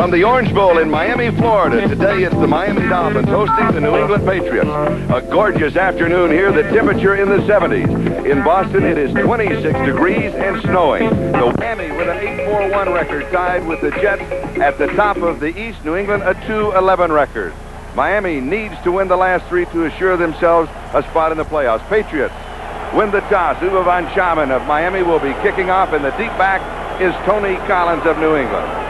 From the Orange Bowl in Miami, Florida, today it's the Miami Dolphins hosting the New England Patriots. A gorgeous afternoon here, the temperature in the 70s. In Boston, it is 26 degrees and snowing. The Miami with an 8-4-1 record, tied with the Jets at the top of the East. New England a 2-11 record. Miami needs to win the last three to assure themselves a spot in the playoffs. Patriots win the toss. Uwe von Schaman of Miami will be kicking off, and the deep back is Tony Collins of New England.